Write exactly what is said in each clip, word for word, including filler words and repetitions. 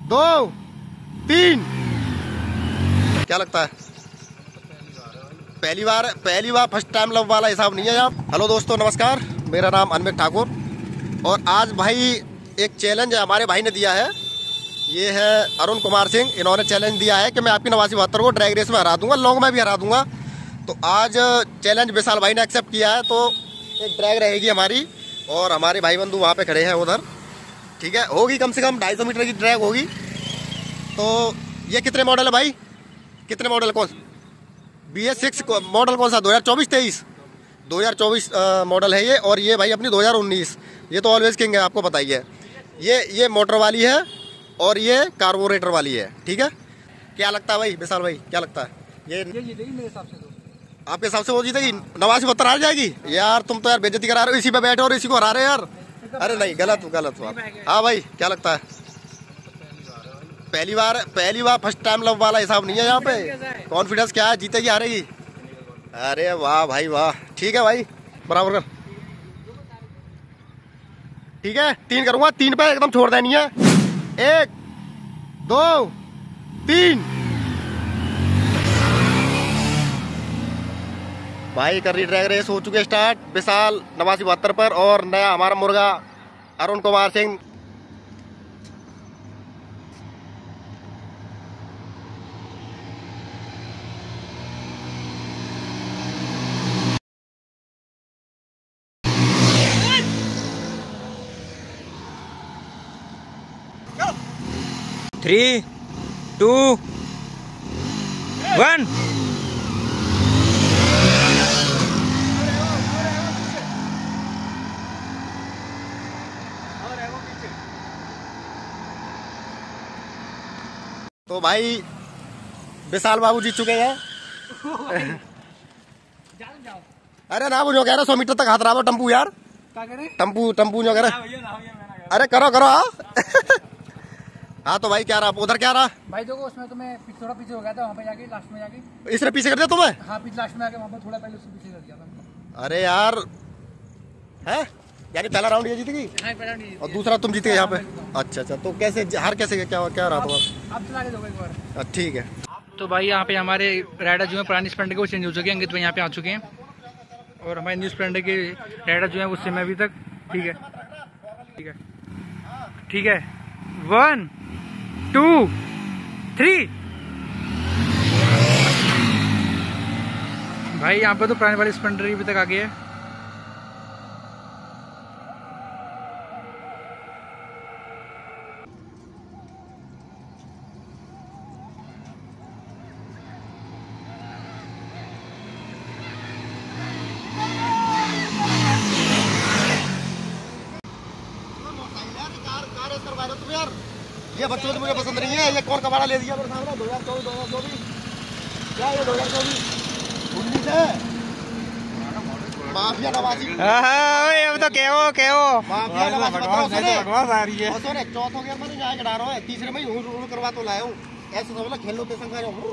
दो तीन। क्या लगता है? पहली बार पहली बार फर्स्ट टाइम लव वाला हिसाब नहीं है आप। हेलो दोस्तों, नमस्कार। मेरा नाम अनमित ठाकुर और आज भाई एक चैलेंज हमारे भाई ने दिया है। ये है अरुण कुमार सिंह। इन्होंने चैलेंज दिया है कि मैं आपकी नवासी बहत्तर को ड्रैग रेस में हरा दूंगा, लॉन्ग में भी हरा दूंगा। तो आज चैलेंज विशाल भाई ने एक्सेप्ट किया है। तो एक ड्रैग रहेगी हमारी और हमारे भाई बंधु वहाँ पे खड़े हैं उधर। ठीक है, होगी कम से कम ढाई सौ मीटर की ड्रैग होगी। तो ये कितने मॉडल है भाई? कितने मॉडल? कौन बी एस सिक्स मॉडल कौन सा? दो हज़ार चौबीस तेईस दो हज़ार चौबीस मॉडल है ये। और ये भाई अपनी दो हज़ार उन्नीस। ये तो ऑलवेज किंग है, आपको पता ही है। ये ये मोटर वाली है और ये कार्बोरेटर वाली है। ठीक है, क्या लगता है भाई विशाल भाई, क्या लगता है? ये ये जीतेगी मेरे हिसाब से। तो आपके हिसाब से वो जीतेगी? नवासी बहत्तर हार जाएगी यार। तुम तो यार बेइज्जती करा रहे हो, इसी पे बैठे और इसी को हरा रहे हो यार। अरे नहीं, गलत गलत बात। हाँ भाई, क्या लगता है? पहली बार पहली बार फर्स्ट टाइम लव वाला हिसाब नहीं है यहाँ पे। कॉन्फिडेंस क्या है, जीतेगी हारेगी? अरे वाह भाई वाह। ठीक है भाई, बराबर कर। ठीक है, तीन करूंगा, तीन पे एकदम छोड़ देनी है। एक दो तीन। भाई कर रही ड्रैग रेस हो चुके स्टार्ट। विशाल नवासी बहत्तर पर और नया हमारा मुर्गा Arun Kumar Singh. Three two one. तो भाई विशाल बाबू जीत चुके हैं। अरे ना, वो जो कह रहा सौ मीटर तक हाथ रहा टम्पू यार। टम्पू टम्पू जो कह रहा। अरे करो करो। हाँ हाँ तो भाई क्या रहा उधर? क्या रहा भाई देखो, उसमें तो मैं थोड़ा पीछे हो गया था, वहाँ पे जाके लास्ट में जाके। इसने पीछे कर दिया तुम्हें? हाँ, पीछे लास्ट में आके वहाँ पे थोड़ा पहले उससे पीछे कर दिया था। अरे यार, है यानी पहला राउंड ये जीतेगी हाँ, पहला नहीं और दूसरा तुम जीते यहाँ पे। अच्छा अच्छा, तो कैसे हार कैसे क्या क्या रहा तुम्हारा? आप चला के दो एक बार। ठीक है। तो भाई यहाँ पे हमारे राइडर जो है पुरानी स्प्लेंडर के वो चेंज हो चुके हैं। अंकित भाई यहाँ पे आ चुके हैं और हमारे न्यू स्प्लेंडर के राइडर जो है वो सेम है अभी तक। ठीक है ठीक है ठीक है। One two three. भाई यहाँ पे तो पुराने वाले स्प्लेंडर अभी तक आ गए है। ये बच्चों तो मुझे पसंद नहीं है। ये कौन कबाड़ा ले दिया मेरे सामने? दो हजार चौबीस दो हजार चौबीस क्या? ये दो हजार चौबीस उन्नीस है। माफिया नवासी। अब तो कहो कहो माफिया नवासी चौथों गियर में नहीं आएगा डा रहा है। तीसरे में ही करवा तो लाया हूँ। ऐसे समझ लो खेल लो तेसंग।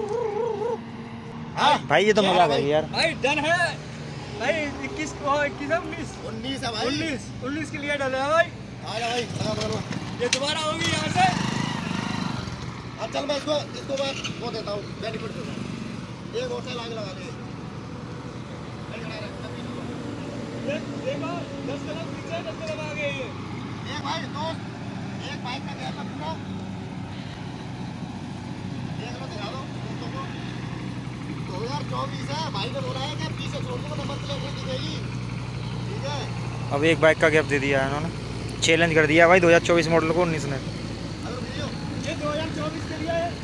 हाँ भाई ये तो मजा आ गई यार। भाई डन है भाई। इक्कीस को इक्कीस उन्नीस उन्नीस है भाई। उन्नीस उन्नीस के लिए डन है भाई। आ जा भाई, लगा दो। ये दोबारा होगी यहाँ से। अब चल मैं इसको इसको मैं वो देता हूँ, बेनिफिट देता हूँ। एक और से लाग लगा दे। देखो दस कदम पीछे दस कदम आगे ये। एक भाई दोस्त, एक बाइक का गैप है पूरा। देख लो, दिखा दो दोस्तों को। दो हजार चौबीस है। भाई ने बोला है कि पीछे छोड़ दो, नंबर प्लेट नहीं दिखेगी। ठीक है, अब एक बाइक का गैप दे दिया है इन्होंने। चैलेंज कर दिया भाई दो हज़ार चौबीस मॉडल को उन्नीस ने। ये दो हजार चौबीस के लिए है।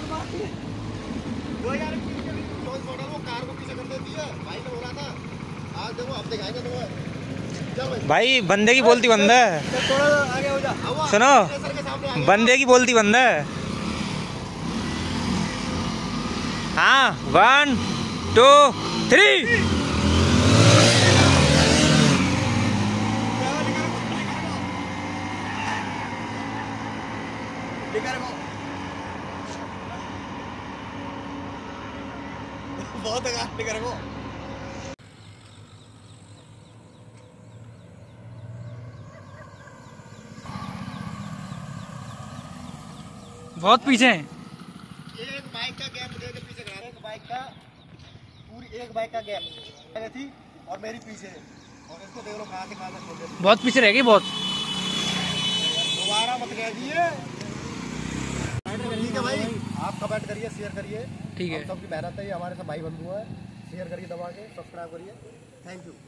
दो हजार चौबीस मॉडल वो कार को पीछे कर देती है। भाई ने बोला था। आज देखो, अब दिखाएंगे तुम्हें। भाई बंदे की बोलती बंदा है। थोड़ा आगे हो जा। सुनो, बंदे की बोलती बंदा है। हाँ, वन टू थ्री। बहुत निकर को बहुत पीछे हैं। एक बाइक का गैप मुझे के पीछे खड़ा है, एक बाइक का पूरी एक बाइक का गैप है थी और मेरी पीछे है। और इसको देख लो कहां से कहां तक खोल दिया। बहुत पीछे रह गई बहुत। दोबारा मत कह दिए। ठीक है भाई, आप कमेंट करिए, शेयर करिए। ठीक है, सबकी मेहनत है, ये हमारे सब भाई बंधु हैं। शेयर करिए, दबा के सब्सक्राइब करिए। Thank you.